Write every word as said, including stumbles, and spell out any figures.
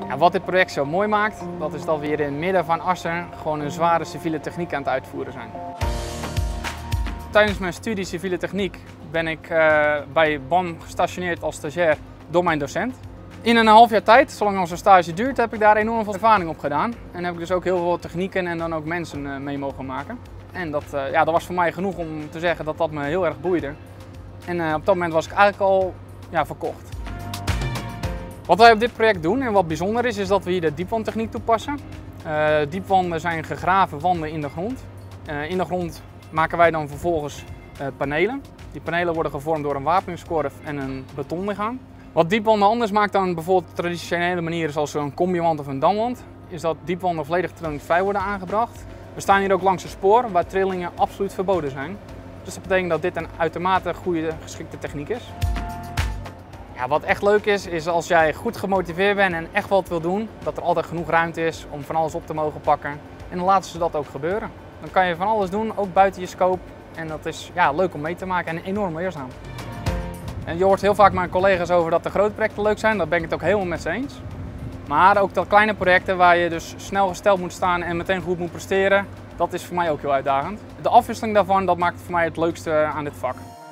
Ja, wat dit project zo mooi maakt, dat is dat we hier in het midden van Assen gewoon een zware civiele techniek aan het uitvoeren zijn. Tijdens mijn studie civiele techniek ben ik uh, bij B A M gestationeerd als stagiair door mijn docent. In een half jaar tijd, zolang onze stage duurt, heb ik daar enorm veel ervaring op gedaan. En heb ik dus ook heel veel technieken en dan ook mensen uh, mee mogen maken. En dat, uh, ja, dat was voor mij genoeg om te zeggen dat dat me heel erg boeide. En uh, op dat moment was ik eigenlijk al ja, verkocht. Wat wij op dit project doen en wat bijzonder is, is dat we hier de diepwandtechniek toepassen. Uh, diepwanden zijn gegraven wanden in de grond. Uh, in de grond maken wij dan vervolgens uh, panelen. Die panelen worden gevormd door een wapeningskorf en een betonlichaam. Wat diepwanden anders maakt dan bijvoorbeeld traditionele manieren zoals een combiwand of een damwand, is dat diepwanden volledig trillingvrij worden aangebracht. We staan hier ook langs een spoor waar trillingen absoluut verboden zijn. Dus dat betekent dat dit een uitermate goede geschikte techniek is. Ja, wat echt leuk is, is als jij goed gemotiveerd bent en echt wat wil doen, dat er altijd genoeg ruimte is om van alles op te mogen pakken. En dan laten ze dat ook gebeuren. Dan kan je van alles doen, ook buiten je scope. En dat is ja, leuk om mee te maken en enorm leerzaam. En je hoort heel vaak mijn collega's over dat de grote projecten leuk zijn, daar ben ik het ook helemaal met ze eens. Maar ook dat kleine projecten waar je dus snel gesteld moet staan en meteen goed moet presteren, dat is voor mij ook heel uitdagend. De afwisseling daarvan, dat maakt voor mij het leukste aan dit vak.